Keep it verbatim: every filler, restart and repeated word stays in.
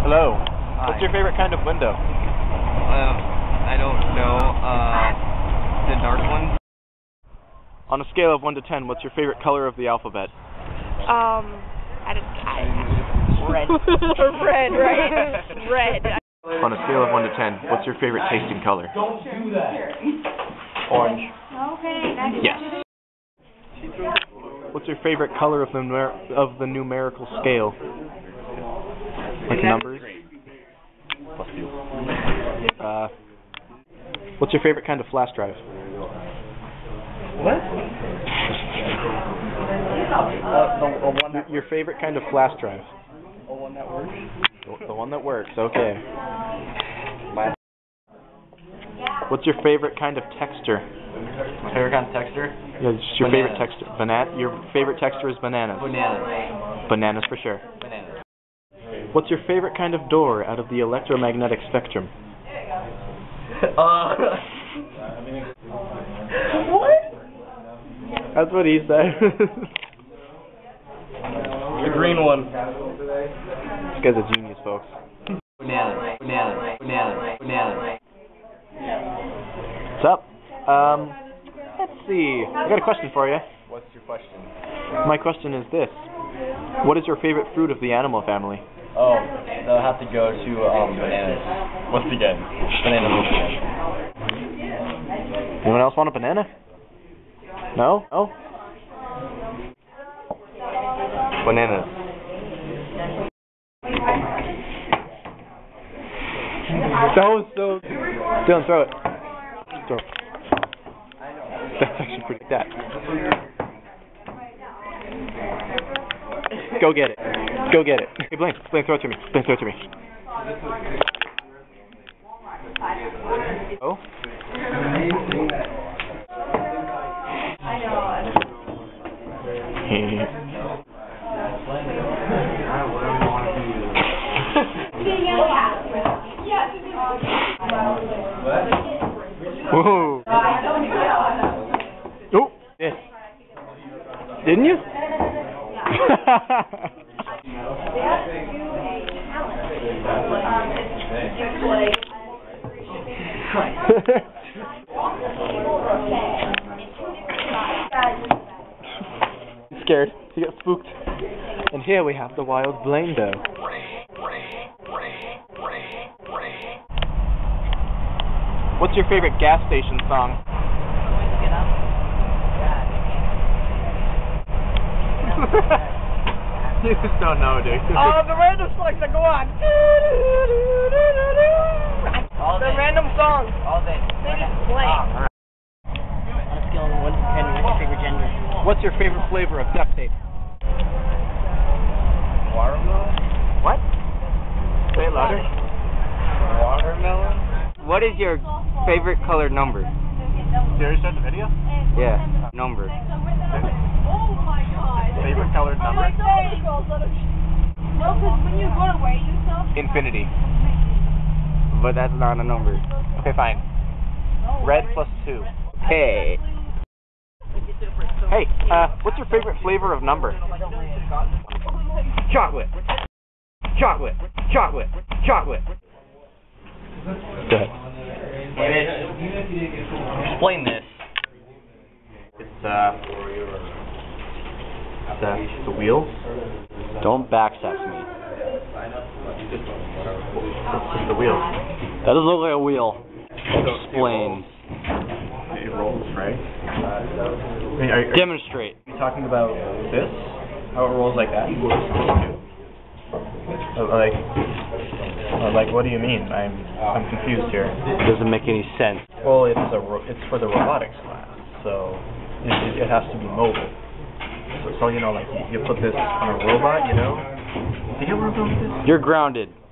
Hello. Hi. What's your favorite kind of window? Uh, I don't know. Uh, the dark one? On a scale of one to ten, what's your favorite color of the alphabet? Um, I don't, I, red. Red, right? Red. On a scale of one to ten, what's your favorite tasting color? Don't do that. Orange. Okay, next. Yes. What's your favorite color of the numer of the numerical scale? Like numbers? Plus two. Uh, what's your favorite kind of flash drive? What? Uh, the, the one that Your favorite kind of flash drive? the one that works. The, the one that works. Okay. What's your favorite kind of texture? My favorite kind of texture? Yeah, it's your Bananas. favorite texture. Banana. Your favorite texture is bananas. Bananas. Bananas for sure. Bananas. What's your favorite kind of door out of the electromagnetic spectrum? Uh. What? That's what he said. The green one. This guy's a genius, folks. Bananas. Bananas. Bananas. Bananas. What's up? Um, let's see. I got a question for you. What's your question? My question is this: what is your favorite fruit of the animal family? Oh, they'll have to go to um bananas. Once again. Bananas once again. Anyone else want a banana? No? No? Bananas. That was so... Dylan, throw it. Throw it. That's actually pretty that. Go get it. Go get it. Hey, Blaine. Blaine, throw it to me. Blaine, throw it to me. Oh? Whoa. Oh, yes. Didn't you? He's scared. He got spooked. And here we have the wild Blaine doe. What's your favorite gas station song? You just don't know, dude. Oh, the random songs that go on. All The day. random songs. All day. They just play. Ah, On a scale of one to ten, what's your favorite gender? What's your favorite flavor of duct tape? Watermelon? What? Say it louder. Watermelon? What is your favorite colored number? Serious, start the video? Yeah, number. Favorite colored number? Infinity. But that's not a number. Okay, fine. Red plus two. Hey. Hey, uh, what's your favorite flavor of number? Chocolate. Chocolate. Chocolate. Chocolate. Go ahead. Explain this. It's, uh, it's, uh, it's a wheel. Don't backsex me. It's just a wheel. That doesn't look like a wheel. Explain. It rolls, right? I mean, are, are Demonstrate. you talking about this? How it rolls like that? Uh, like, uh, like, what do you mean? I'm, I'm confused here. It doesn't make any sense. Well, it's a, ro it's for the robotics class, so it, it, it has to be mobile. So, so you know, like, you, you put this on a robot, you know? Do you get where I'm going with this? You're grounded.